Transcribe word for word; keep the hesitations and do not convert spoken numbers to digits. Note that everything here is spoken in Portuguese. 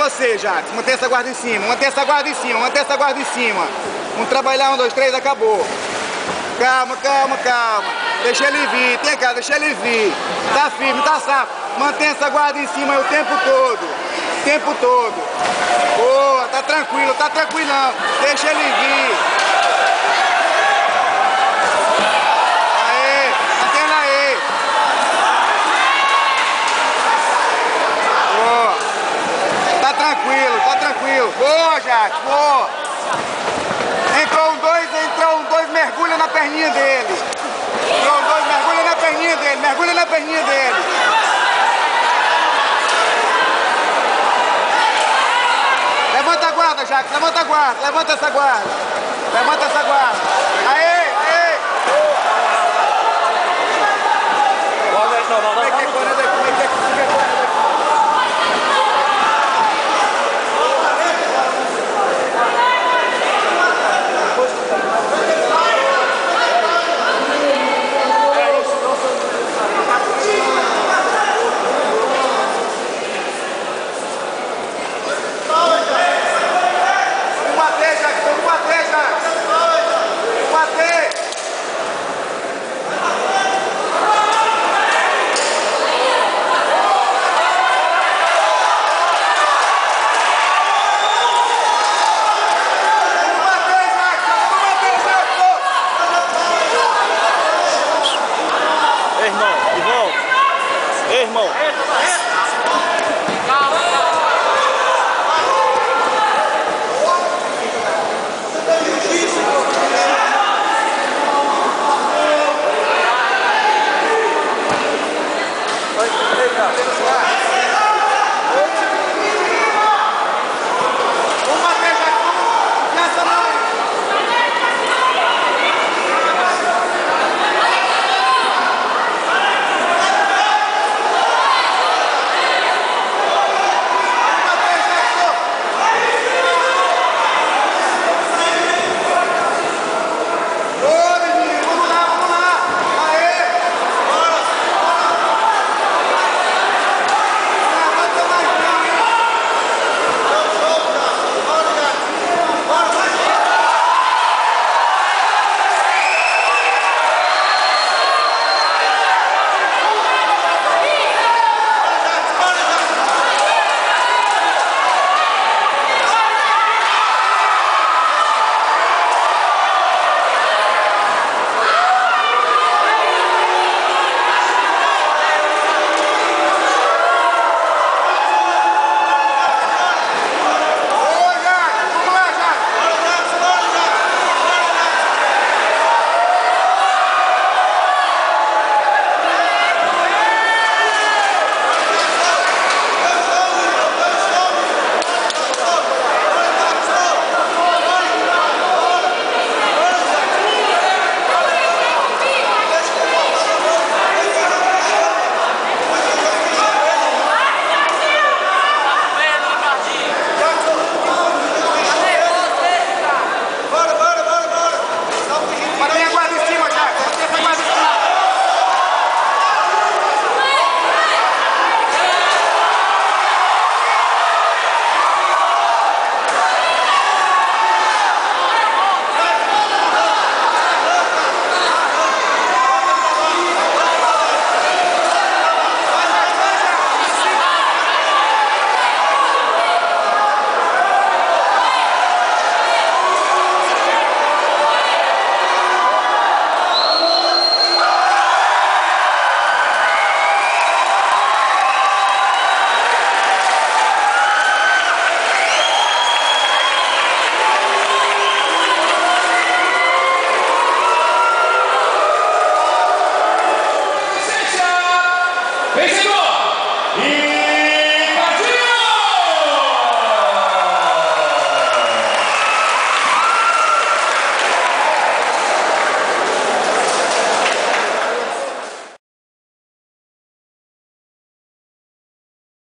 você, Jacques. Mantém essa guarda em cima, mantém essa guarda em cima, mantém essa guarda em cima. Vamos trabalhar, um, dois, três, acabou. Calma, calma, calma. Deixa ele vir, tem cá, deixa ele vir. Tá firme, tá safo. Mantém essa guarda em cima aí o tempo todo. O tempo todo. Boa, tá tranquilo, tá tranquilão. Deixa ele vir. Aê, mantendo aí. Boa. Tá tranquilo, tá tranquilo. Boa, Jacques, boa. Entrou um dois, entrou um dois, mergulha na perninha dele. Entrou um dois, mergulha na perninha dele, mergulha na perninha dele. Levanta a guarda, Jacques, levanta a guarda, levanta essa guarda. Levanta essa guarda. Aê, aê.